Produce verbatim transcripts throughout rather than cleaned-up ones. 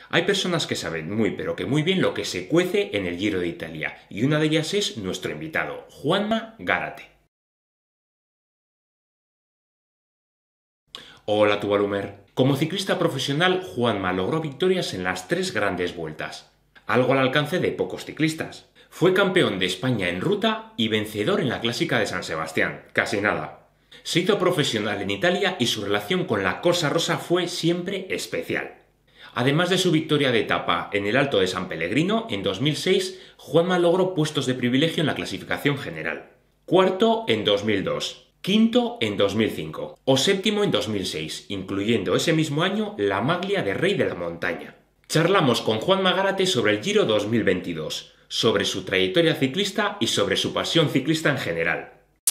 Hay personas que saben muy pero que muy bien lo que se cuece en el Giro de Italia, y una de ellas es nuestro invitado, Juanma Gárate. Hola Tuvalumer. Como ciclista profesional, Juanma logró victorias en las tres grandes vueltas, algo al alcance de pocos ciclistas. Fue campeón de España en ruta y vencedor en la Clásica de San Sebastián, casi nada. Se hizo profesional en Italia y su relación con la Corsa Rosa fue siempre especial. Además de su victoria de etapa en el Alto de San Pellegrino en dos mil seis, Juanma logró puestos de privilegio en la clasificación general. Cuarto en dos mil dos, quinto en dos mil cinco o séptimo en dos mil seis, incluyendo ese mismo año la maglia de Rey de la Montaña. Charlamos con Juanma Gárate sobre el Giro dos mil veintidós, sobre su trayectoria ciclista y sobre su pasión ciclista en general.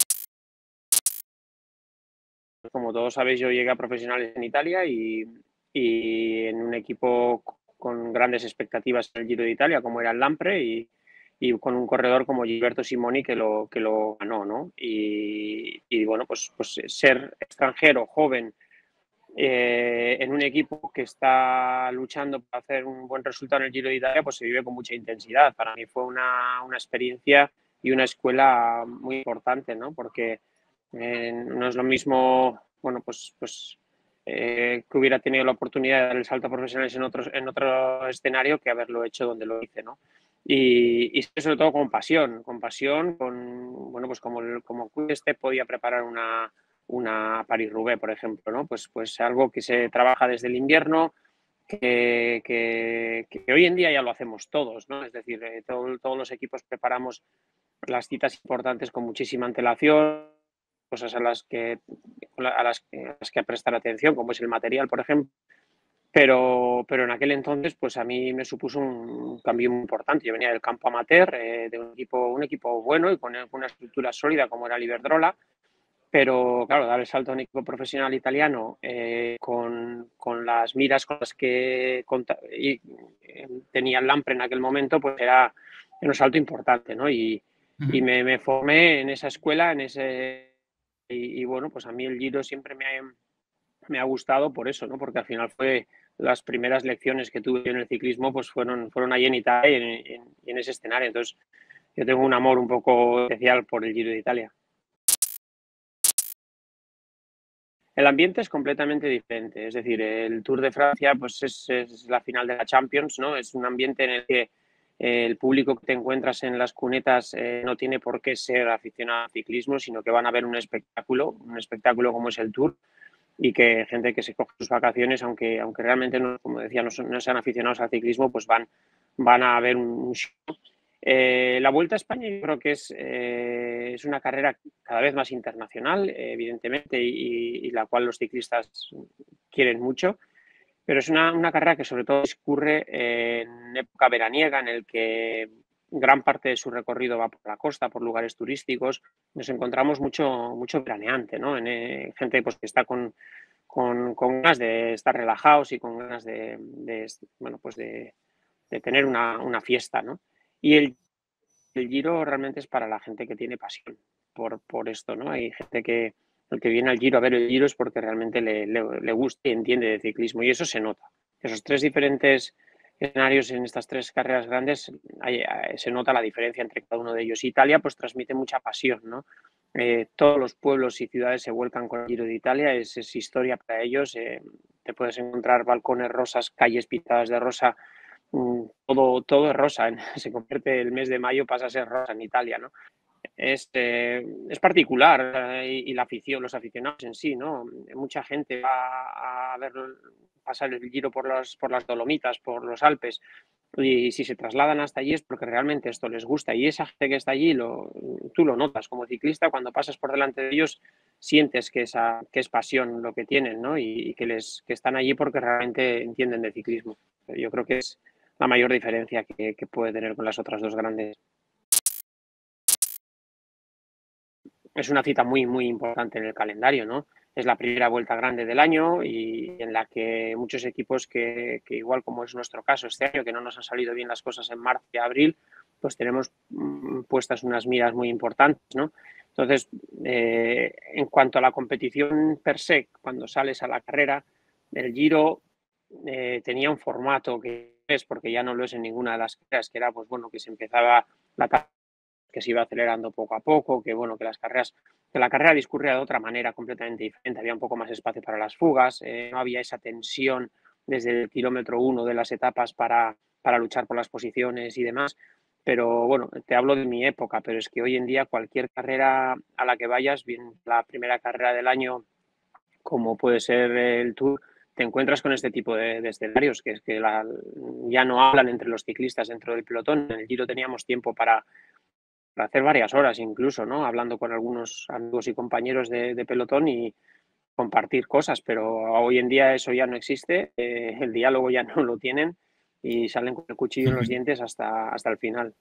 Como todos sabéis, yo llegué a profesionales en Italia y, y en un equipo con grandes expectativas en el Giro de Italia, como era el Lampre, y, y con un corredor como Gilberto Simoni que lo, que lo ganó, ¿no? Y, y bueno, pues, pues ser extranjero, joven, eh, en un equipo que está luchando para hacer un buen resultado en el Giro de Italia, pues se vive con mucha intensidad. Para mí fue una, una experiencia y una escuela muy importante, ¿no? Porque eh, no es lo mismo, bueno, pues, pues eh, que hubiera tenido la oportunidad de dar el salto a profesionales en, otros, en otro escenario que haberlo hecho donde lo hice, ¿no? Y, y sobre todo con pasión, con pasión, con, bueno, pues como, como este podía preparar una, una París-Roubaix, por ejemplo, ¿no? Pues, pues algo que se trabaja desde el invierno, que, que, que hoy en día ya lo hacemos todos, ¿no? Es decir, eh, todo, todos los equipos preparamos las citas importantes con muchísima antelación, cosas a las que a las, a las que prestar atención, como es el material, por ejemplo. Pero, pero en aquel entonces, pues a mí me supuso un cambio muy importante. Yo venía del campo amateur, eh, de un equipo, un equipo bueno y con una estructura sólida como era el Iberdrola, pero claro, dar el salto a un equipo profesional italiano eh, con, con, las miras con las que conta, y, eh, tenía el Lampre en aquel momento, pues era un salto importante, ¿no? Y, y me, me, formé en esa escuela, en ese y, y, bueno, pues a mí el Giro siempre me ha, me ha gustado por eso, ¿no? Porque al final fue las primeras lecciones que tuve en el ciclismo, pues fueron, fueron ahí en Italia y en, en, en ese escenario. Entonces, yo tengo un amor un poco especial por el Giro de Italia. El ambiente es completamente diferente, es decir, el Tour de Francia pues es, es la final de la Champions, ¿no? Es un ambiente en el que eh, el público que te encuentras en las cunetas eh, no tiene por qué ser aficionado al ciclismo, sino que van a ver un espectáculo, un espectáculo como es el Tour, y que gente que se coge sus vacaciones, aunque, aunque realmente, no, como decía, no, son, no sean aficionados al ciclismo, pues van, van a ver un show. Eh, la Vuelta a España yo creo que es, eh, es una carrera cada vez más internacional, eh, evidentemente, y, y, la cual los ciclistas quieren mucho, pero es una, una carrera que sobre todo discurre en época veraniega, en el que gran parte de su recorrido va por la costa, por lugares turísticos. Nos encontramos mucho, mucho veraneante, ¿no? En, eh, gente pues, que está con, con, con, ganas de estar relajados y con ganas de, de bueno, pues de, de tener una, una fiesta, ¿no? Y el, el Giro realmente es para la gente que tiene pasión por, por esto, ¿no? Hay gente que el que viene al Giro a ver el Giro es porque realmente le, le, le gusta y entiende de ciclismo, y eso se nota. Esos tres diferentes escenarios en estas tres carreras grandes, hay, se nota la diferencia entre cada uno de ellos. Italia pues transmite mucha pasión, ¿no? Eh, todos los pueblos y ciudades se vuelcan con el Giro de Italia, es, es historia para ellos. Eh, te puedes encontrar balcones rosas, calles pintadas de rosa, todo, todo es rosa, ¿eh? Se convierte el mes de mayo, pasa a ser rosa en Italia, ¿no? Es, eh, es particular eh, y, y, la afición, los aficionados en sí, ¿no? Mucha gente va a ver pasar el Giro por, los, por las Dolomitas, por los Alpes, y, y si se trasladan hasta allí es porque realmente esto les gusta, y esa gente que está allí, lo, tú lo notas como ciclista, cuando pasas por delante de ellos sientes que, esa, que es pasión lo que tienen, ¿no? Y, y que, les, que están allí porque realmente entienden de ciclismo. Yo creo que es la mayor diferencia que, que puede tener con las otras dos grandes. Es una cita muy, muy importante en el calendario, ¿no? Es la primera vuelta grande del año y en la que muchos equipos que, que igual como es nuestro caso este año, que no nos han salido bien las cosas en marzo y abril, pues tenemos mmm, puestas unas miras muy importantes, ¿no? Entonces, eh, en cuanto a la competición per se, cuando sales a la carrera, el Giro eh, tenía un formato que es, porque ya no lo es en ninguna de las carreras, que era, pues bueno, que se empezaba la etapa, que se iba acelerando poco a poco, que bueno, que las carreras, que la carrera discurría de otra manera completamente diferente, había un poco más espacio para las fugas, eh, no había esa tensión desde el kilómetro uno de las etapas para, para luchar por las posiciones y demás. Pero bueno, te hablo de mi época, pero es que hoy en día cualquier carrera a la que vayas, bien la primera carrera del año, como puede ser el Tour, te encuentras con este tipo de, de escenarios, que es que la, ya no hablan entre los ciclistas dentro del pelotón. En el Giro teníamos tiempo para, para hacer varias horas incluso, ¿no? Hablando con algunos amigos y compañeros de, de pelotón y compartir cosas, pero hoy en día eso ya no existe, eh, el diálogo ya no lo tienen y salen con el cuchillo en los dientes hasta, hasta el final.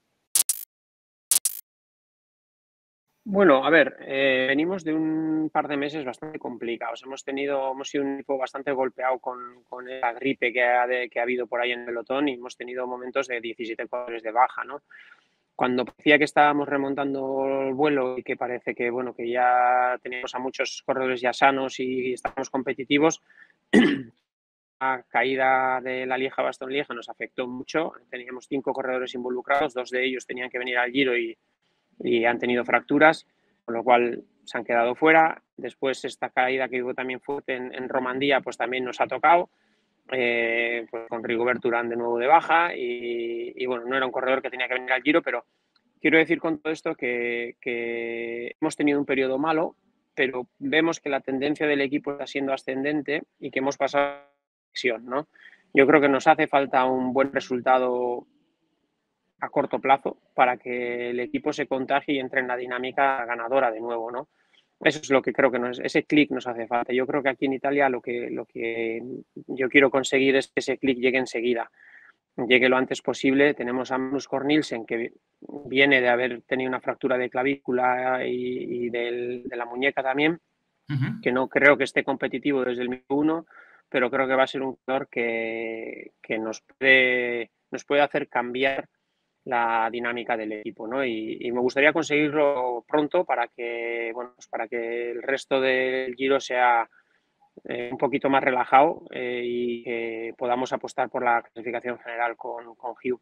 Bueno, a ver, eh, venimos de un par de meses bastante complicados. Hemos tenido, hemos sido un equipo bastante golpeado con, con la gripe que ha, de, que ha habido por ahí en el pelotón y hemos tenido momentos de diecisiete corredores de baja, ¿no? Cuando parecía que estábamos remontando el vuelo y que parece que, bueno, que ya teníamos a muchos corredores ya sanos y estábamos competitivos, la caída de la Lieja-Bastogne-Lieja nos afectó mucho. Teníamos cinco corredores involucrados, dos de ellos tenían que venir al Giro y y han tenido fracturas, con lo cual se han quedado fuera. Después esta caída que hubo también fuerte en, en Romandía, pues también nos ha tocado, eh, pues con Rigobert Urán de nuevo de baja y, y, bueno, no era un corredor que tenía que venir al Giro, pero quiero decir con todo esto que, que hemos tenido un periodo malo, pero vemos que la tendencia del equipo está siendo ascendente y que hemos pasado a la decisión, ¿no? Yo creo que nos hace falta un buen resultado a corto plazo para que el equipo se contagie y entre en la dinámica ganadora de nuevo, ¿no? Eso es lo que creo que nos, ese clic nos hace falta. Yo creo que aquí en Italia lo que, lo que yo quiero conseguir es que ese clic llegue enseguida, llegue lo antes posible. Tenemos a Magnus Cort Nielsen, que viene de haber tenido una fractura de clavícula y, y del, de la muñeca también, uh-huh. que no creo que esté competitivo desde el minuto uno, pero creo que va a ser un jugador que, que nos, puede, nos puede hacer cambiar la dinámica del equipo, ¿no? Y, y, me gustaría conseguirlo pronto para que, bueno, pues para que el resto del Giro sea eh, un poquito más relajado eh, y que podamos apostar por la clasificación general con, con Hugh.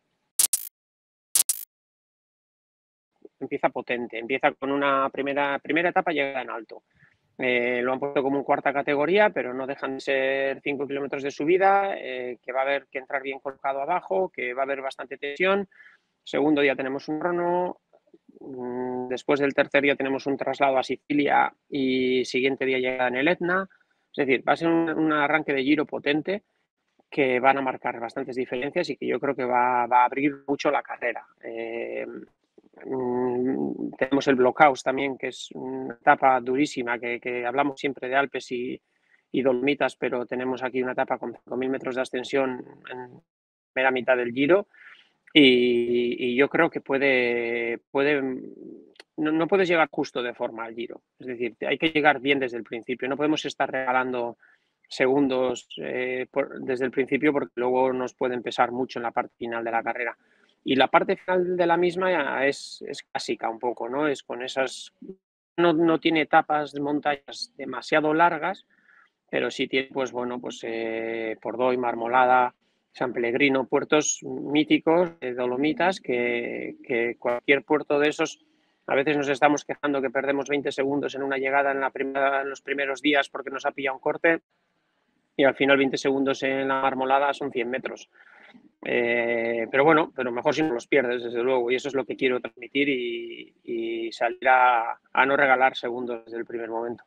Empieza potente, empieza con una primera, primera etapa llegada en alto. Eh, lo han puesto como un cuarta categoría, pero no dejan de ser cinco kilómetros de subida, eh, que va a haber que entrar bien colocado abajo, que va a haber bastante tensión. Segundo día tenemos un crono, después del tercer día tenemos un traslado a Sicilia y siguiente día llega en el Etna. Es decir, va a ser un, un arranque de Giro potente que van a marcar bastantes diferencias y que yo creo que va, va a abrir mucho la carrera. Eh, mmm, tenemos el Blockhaus también, que es una etapa durísima, que, que hablamos siempre de Alpes y, y Dolomitas, pero tenemos aquí una etapa con cinco mil metros de ascensión en la primera mitad del Giro. Y, y yo creo que puede, puede no, no puedes llegar justo de forma al Giro. Es decir, hay que llegar bien desde el principio. No podemos estar regalando segundos eh, por, desde el principio porque luego nos pueden pesar mucho en la parte final de la carrera. Y la parte final de la misma es, es clásica un poco, ¿no? Es con esas... No, no tiene etapas de montañas demasiado largas, pero sí tiene, pues bueno, pues eh, Pordoi, Marmolada, San Pellegrino, puertos míticos de Dolomitas, que, que cualquier puerto de esos, a veces nos estamos quejando que perdemos veinte segundos en una llegada en, la primera, en los primeros días porque nos ha pillado un corte, y al final veinte segundos en la Marmolada son cien metros. Eh, pero bueno, pero mejor si no los pierdes, desde luego, y eso es lo que quiero transmitir y, y salir a, a no regalar segundos desde el primer momento.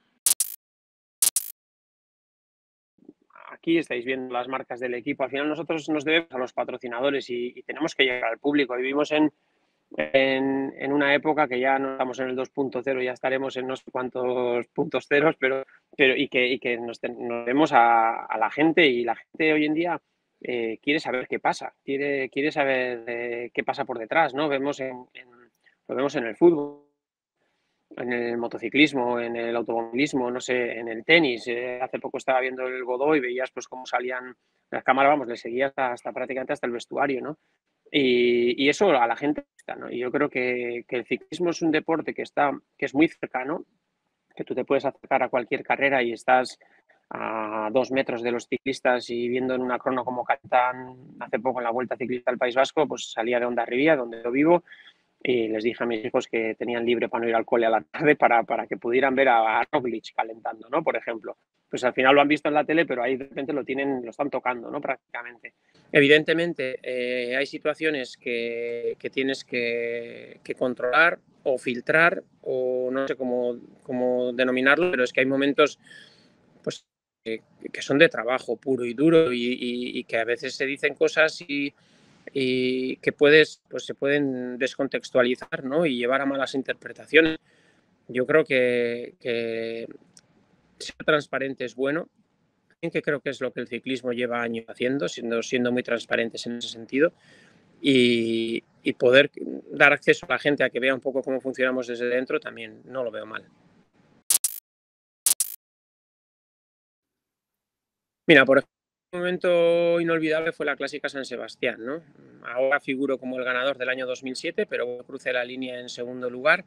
Aquí estáis viendo las marcas del equipo. Al final nosotros nos debemos a los patrocinadores y, y tenemos que llegar al público. Vivimos en, en, en una época que ya no estamos en el dos punto cero, ya estaremos en no sé cuántos puntos ceros, pero, pero y que, y que nos, nos debemos a, a la gente, y la gente hoy en día eh, quiere saber qué pasa, quiere, quiere saber eh, qué pasa por detrás, ¿no? Vemos en, en, lo vemos en el fútbol, en el motociclismo, en el automovilismo, no sé, en el tenis. Eh, hace poco estaba viendo el Godó y veías pues cómo salían las cámaras, vamos, le seguía hasta, hasta prácticamente hasta el vestuario, ¿no? Y, y eso a la gente está, ¿no? Y yo creo que, que el ciclismo es un deporte que está, que es muy cercano, que tú te puedes acercar a cualquier carrera y estás a dos metros de los ciclistas y viendo en una crono como Catán hace poco en la Vuelta Ciclista del País Vasco, pues salía de Hondarribia, donde yo vivo, y les dije a mis hijos que tenían libre para no ir al cole a la tarde para, para que pudieran ver a, a Roglic calentando, ¿no? Por ejemplo. Pues al final lo han visto en la tele, pero ahí de repente lo tienen, lo están tocando, ¿no? Prácticamente. Evidentemente, eh, hay situaciones que, que tienes que, que controlar o filtrar, o no sé cómo, cómo denominarlo, pero es que hay momentos, pues, que, que son de trabajo puro y duro, y, y, y que a veces se dicen cosas y y que puedes, pues se pueden descontextualizar, ¿no? Y llevar a malas interpretaciones. Yo creo que, que ser transparente es bueno, que creo que es lo que el ciclismo lleva años haciendo, siendo, siendo muy transparentes en ese sentido, y, y poder dar acceso a la gente a que vea un poco cómo funcionamos desde dentro, también no lo veo mal. Mira, por ejemplo, un momento inolvidable fue la Clásica San Sebastián, ¿no? Ahora figuro como el ganador del año dos mil siete, pero crucé la línea en segundo lugar.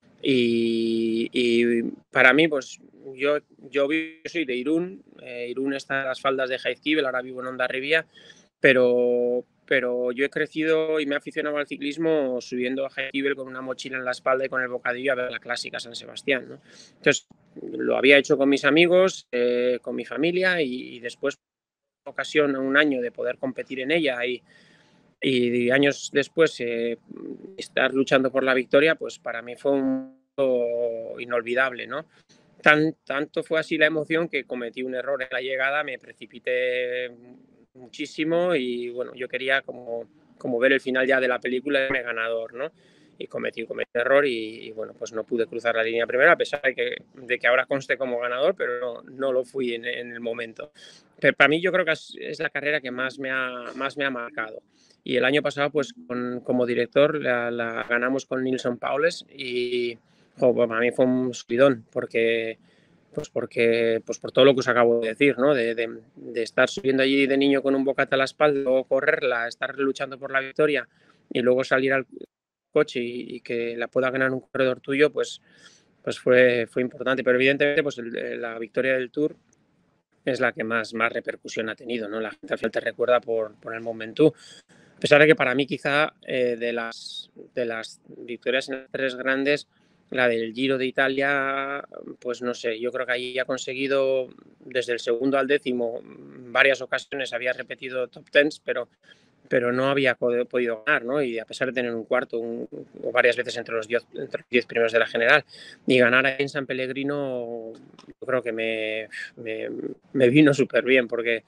Y, y para mí, pues yo, yo soy de Irún, eh, Irún está en las faldas de Jaizkibel, ahora vivo en Hondarribia, pero, pero yo he crecido y me he aficionado al ciclismo subiendo a Jaizkibel con una mochila en la espalda y con el bocadillo a ver la Clásica San Sebastián, ¿no? Entonces, lo había hecho con mis amigos, eh, con mi familia, y, y después, ocasión, un año de poder competir en ella y, y años después eh, estar luchando por la victoria, pues para mí fue un momento inolvidable, ¿no? Tan, tanto fue así la emoción que cometí un error en la llegada, me precipité muchísimo y bueno, yo quería como, como ver el final ya de la película y me ganador, ¿no? Y cometí, cometí un error y, y, bueno, pues no pude cruzar la línea primera, a pesar de que, de que ahora conste como ganador, pero no, no lo fui en, en, el momento. Pero para mí yo creo que es, es la carrera que más me ha, más me ha marcado. Y el año pasado, pues con, como director, la, la ganamos con Nilsson Paules y oh, pues, para mí fue un subidón, porque pues porque pues por todo lo que os acabo de decir, ¿no? De, de, de estar subiendo allí de niño con un bocata a la espalda, luego correrla, estar luchando por la victoria y luego salir al coche y, y que la pueda ganar un corredor tuyo, pues, pues fue, fue importante. Pero evidentemente pues el, la victoria del Tour es la que más, más repercusión ha tenido, ¿no? La gente al final te recuerda por, por el Mont Ventoux. A pesar de que para mí quizá eh, de, las, de las victorias en las tres grandes, la del Giro de Italia, pues no sé, yo creo que ahí ha conseguido desde el segundo al décimo, varias ocasiones había repetido top tens, pero, pero no había podido ganar, ¿no? Y a pesar de tener un cuarto un, o varias veces entre los, diez, entre los diez primeros de la general, y ganar ahí en San Pellegrino, yo creo que me, me, me vino súper bien, porque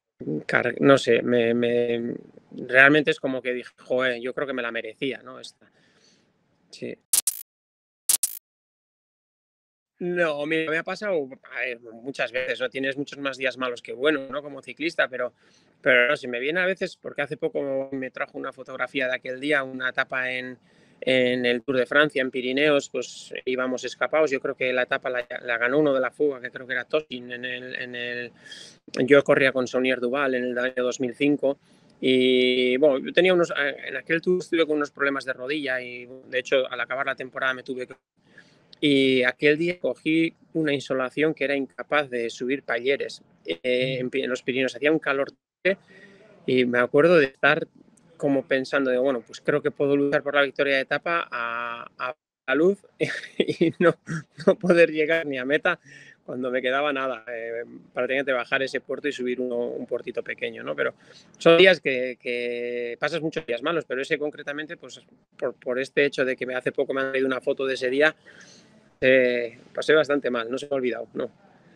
no sé, me, me, realmente es como que dije, joder, yo creo que me la merecía, ¿no? Esta. Sí. No, mira, me ha pasado ver, muchas veces, ¿no? Tienes muchos más días malos que buenos, ¿no? Como ciclista, pero, pero no, si me viene a veces, porque hace poco me trajo una fotografía de aquel día, una etapa en, en el Tour de Francia, en Pirineos, pues íbamos escapados. Yo creo que la etapa la, la ganó uno de la fuga, que creo que era Tosin, en el, en el... Yo corría con Saunier Duval en el año dos mil cinco. Y bueno, yo tenía unos, en aquel tour estuve con unos problemas de rodilla y de hecho al acabar la temporada me tuve que... Y aquel día cogí una insolación que era incapaz de subir palleres. Eh, en, en los Pirineos hacía un calor y me acuerdo de estar como pensando, de, bueno, pues creo que puedo luchar por la victoria de etapa a, a la luz y no, no poder llegar ni a meta cuando me quedaba nada, eh, prácticamente bajar ese puerto y subir uno, un puertito pequeño, ¿no? Pero son días que, que pasas muchos días malos, pero ese concretamente, pues por, por este hecho de que me hace poco me han traído una foto de ese día, eh, pasé bastante mal, no se me ha olvidado, no.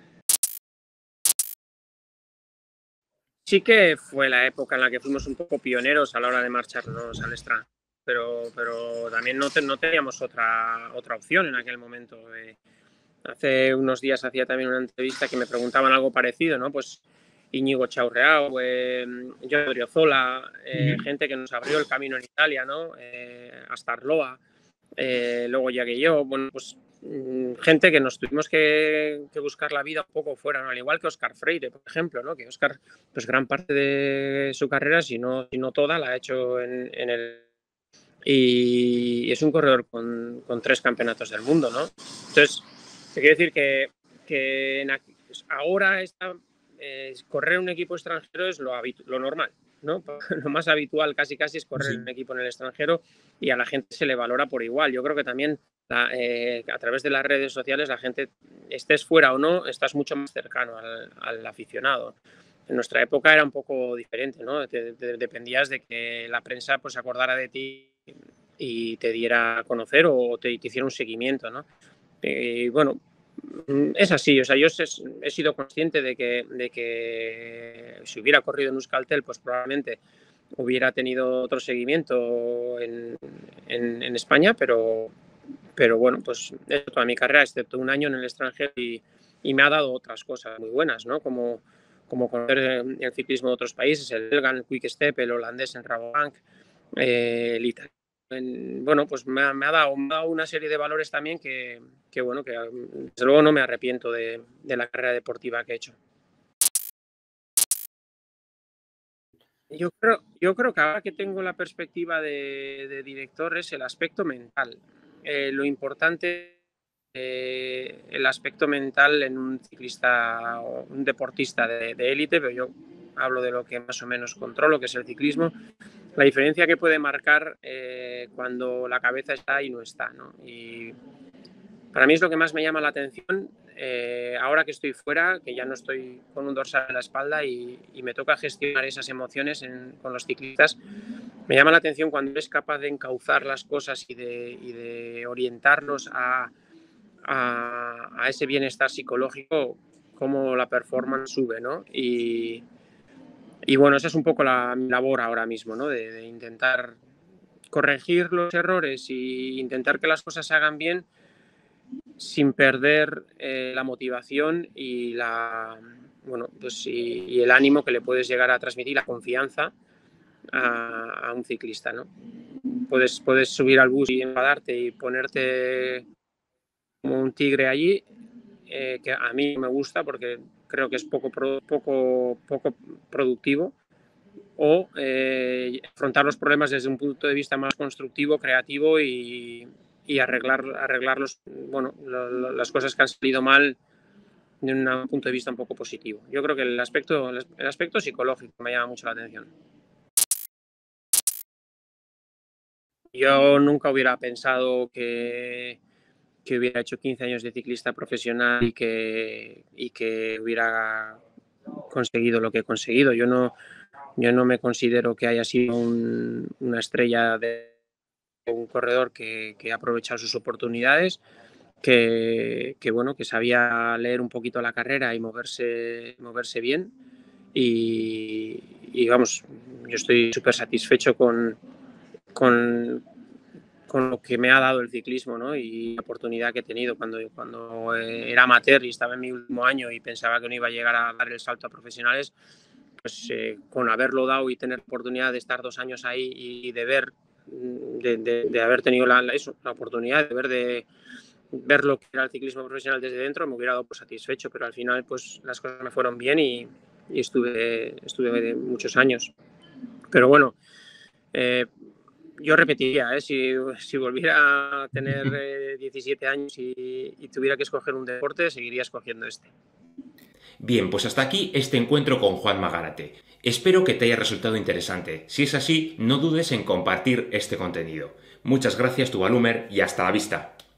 Sí que fue la época en la que fuimos un poco pioneros a la hora de marcharnos al extranjero, pero, pero también no, te, no teníamos otra, otra opción en aquel momento. Eh, hace unos días hacía también una entrevista que me preguntaban algo parecido, ¿no? Pues Íñigo Chaurreao, eh, Jordi Odriozola, eh, uh-huh. gente que nos abrió el camino en Italia, ¿no? Eh, hasta Arloa, eh, luego llegué yo, bueno, pues gente que nos tuvimos que, que buscar la vida un poco fuera, ¿no? Al igual que Óscar Freire, por ejemplo, ¿no? Que Óscar, pues gran parte de su carrera, si no, si no toda, la ha hecho en, en el... Y es un corredor con, con tres campeonatos del mundo, ¿no? Entonces, te quiero decir que, que en, pues ahora está, eh, correr un equipo extranjero es lo, lo normal, ¿no? Lo más habitual casi casi es correr sí. un equipo en el extranjero y a la gente se le valora por igual. Yo creo que también la, eh, a través de las redes sociales la gente, estés fuera o no, estás mucho más cercano al, al aficionado. En nuestra época era un poco diferente, ¿no? Te, te, dependías de que la prensa pues acordara de ti y te diera a conocer o te, te hiciera un seguimiento, ¿no? Y bueno, es así, o sea, yo he, he sido consciente de que, de que si hubiera corrido en Euskaltel, pues probablemente hubiera tenido otro seguimiento en, en, en España, pero, pero bueno, pues es toda mi carrera, excepto un año en el extranjero y, y me ha dado otras cosas muy buenas, ¿no? Como, como conocer el ciclismo de otros países, el belga, el Quick Step, el holandés en Rabobank, eh, el italiano. En, bueno, pues me ha, me, ha dado, me ha dado una serie de valores también que, que bueno, que desde luego no me arrepiento de, de la carrera deportiva que he hecho. Yo creo, yo creo que ahora que tengo la perspectiva de, de director es el aspecto mental. Eh, lo importante, eh, el aspecto mental en un ciclista o un deportista de élite, pero yo hablo de lo que más o menos controlo, que es el ciclismo. La diferencia que puede marcar eh, cuando la cabeza está y no está, ¿no? Y para mí es lo que más me llama la atención eh, ahora que estoy fuera, que ya no estoy con un dorsal en la espalda y, y me toca gestionar esas emociones en, con los ciclistas. Me llama la atención cuando eres capaz de encauzar las cosas y de, y de orientarlos a, a, a ese bienestar psicológico, cómo la performance sube, ¿no? Y, Y bueno, esa es un poco la mi labor ahora mismo, ¿no? De, de intentar corregir los errores e intentar que las cosas se hagan bien sin perder eh, la motivación y la bueno, pues y, y el ánimo que le puedes llegar a transmitir, la confianza a, a un ciclista, ¿no? Puedes, puedes subir al bus y enfadarte y ponerte como un tigre allí, eh, que a mí me gusta porque creo que es poco, poco, poco productivo, o eh, afrontar los problemas desde un punto de vista más constructivo, creativo y, y arreglar, arreglar los, bueno, lo, lo, las cosas que han salido mal de un punto de vista un poco positivo. Yo creo que el aspecto, el aspecto psicológico me llama mucho la atención. Yo nunca hubiera pensado que, que hubiera hecho quince años de ciclista profesional y que, y que hubiera conseguido lo que he conseguido. Yo no, yo no me considero que haya sido un, una estrella de un corredor que, que ha aprovechado sus oportunidades, que, que, bueno, que sabía leer un poquito la carrera y moverse, moverse bien. Y, y vamos, yo estoy súper satisfecho con, con, con lo que me ha dado el ciclismo, ¿no? Y la oportunidad que he tenido cuando, cuando era amateur y estaba en mi último año y pensaba que no iba a llegar a dar el salto a profesionales, pues eh, con haberlo dado y tener la oportunidad de estar dos años ahí y de ver, de, de, de haber tenido la, la, eso, la oportunidad de ver, de ver lo que era el ciclismo profesional desde dentro, me hubiera dado por satisfecho, pero al final pues las cosas me fueron bien y, y estuve, estuve muchos años. Pero bueno, eh, yo repetiría, ¿eh? si, si volviera a tener eh, diecisiete años y, y tuviera que escoger un deporte, seguiría escogiendo este. Bien, pues hasta aquí este encuentro con Juanma Gárate. Espero que te haya resultado interesante. Si es así, no dudes en compartir este contenido. Muchas gracias, Tuvalumer, y hasta la vista.